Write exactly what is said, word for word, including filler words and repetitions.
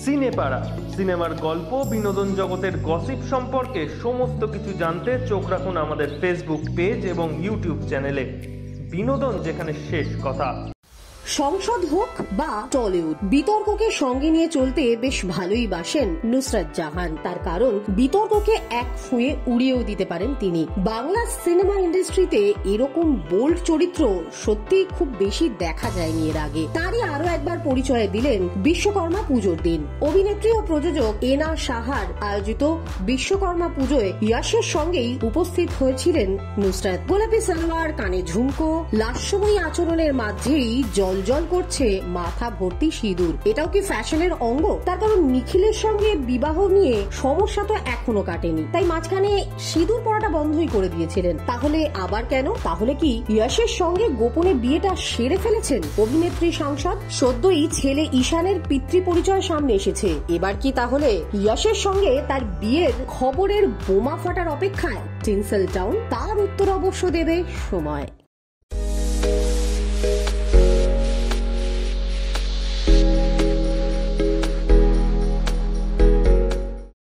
সিনেপাড়া, সিনেমার গল্প, বিনোদন জগতের গসিপ সম্পর্কে সমস্ত কিছু জানতে চোখ রাখুন আমাদের ফেসবুক পেজ এবং ইউটিউব চ্যানেলে। বিনোদন যেখানে শেষ কথা। সংসদ হোক বা টলিউড, বিতর্ককে সঙ্গে নিয়ে চলতে বেশ ভালোই বাসেন নুসরাত জাহান। তার কারণ বিতর্ককে এক ফুঁয়ে উড়িয়েও দিতে পারেন তিনি। বাংলা সিনেমা ইন্ডাস্ট্রিতে এরকম বোল্ড চরিত্র সত্যি খুব বেশি দেখা যায়নি এর আগে। তারই আরো একবার পরিচয় দিলেন বিশ্বকর্মা পুজোর দিন। অভিনেত্রী ও প্রযোজক এনা সাহার আয়োজিত বিশ্বকর্মা পুজোয় ইয়াশের সঙ্গেই উপস্থিত হয়েছিলেন নুসরাত। গোলাপি সালোয়ার, কানে ঝুমকো, লাস্যময়ী আচরণের মাঝেই জল জল করছে মাথা ভর্তি সিঁদুর। এটাও কি ফ্যাশনের অঙ্গ? তার কারণ নিখিলের সঙ্গে বিবাহ নিয়ে সমস্যা তো এখনো কাটেনি, তাই মাঝখানে সিঁদুর পরাটা বন্ধই করে দিয়েছিলেন। তাহলে আবার কেন? তাহলে কি ইয়াশের সঙ্গে গোপনে বিয়েটা সেরে ফেলেছেন অভিনেত্রী সাংসদ? সদ্যই ছেলে ঈশানের পিতৃ পরিচয় সামনে এসেছে। এবার কি তাহলে ইয়াশের সঙ্গে তার বিয়ের খবরের বোমা ফাটার অপেক্ষায় টিনসেল টাউন? তার উত্তর অবশ্য দেবে সময়।